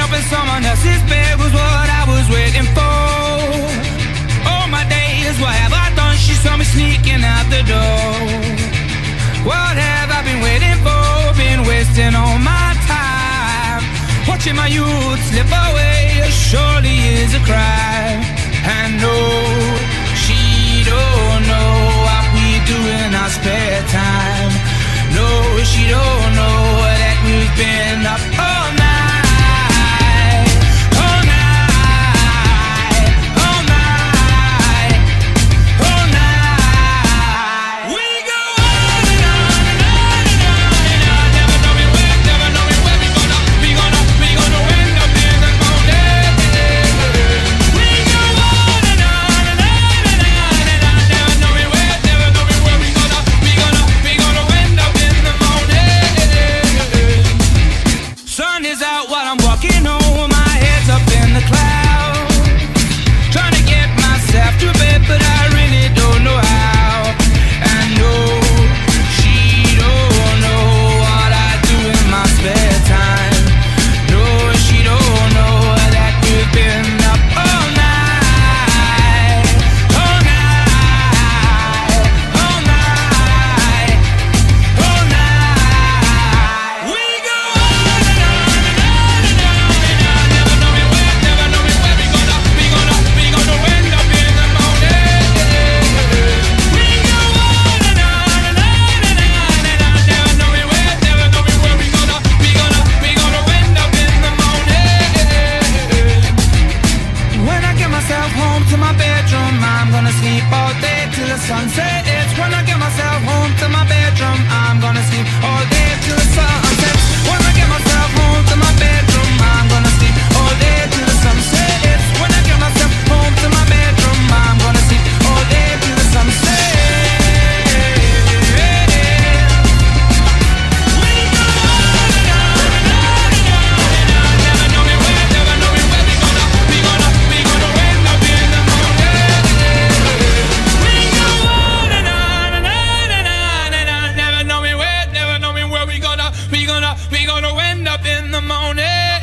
Hoping someone else's bed was what I was waiting for. All my days, what have I done? She saw me sneaking out the door. What have I been waiting for? Been wasting all my time, watching my youth slip away. Surely is a crime. And no, she don't know what we do in our spare time. No, she don't know that we've been up all night, all night, all night, all night. We go on and on and on and on and on. Never know me where we gonna end up in the morning. We go on and on and on and on and on. Never know me where we gonna end up in the morning. Sun is out while I'm walking home, my head's up in the clouds, trying to get myself to bed, but I really don't know how. And no, she don't know what I do in my spare time. No, she don't know that we've been up all night, all night, all night, all night. We go on and on and on and on and on. Never know me where we gonna end up in the morning. We go on and on and on and on and on. Never know me where we gonna end up in the morning. When I get myself home to my bedroom, I'm gonna sleep all day till the sun sets. When I get myself home to my bedroom, I'm gonna sleep all day till the sun sets. When I get myself home to my bedroom, I'm gonna sleep all day till the sun sets. When I get myself home to my bedroom, I'm gonna sleep all day till the sun sets. We go on and on and on and on and on. Never know me where we gonna end up in the morning. We go on and on and on and on and on. Never know me where we gonna end up in the morning.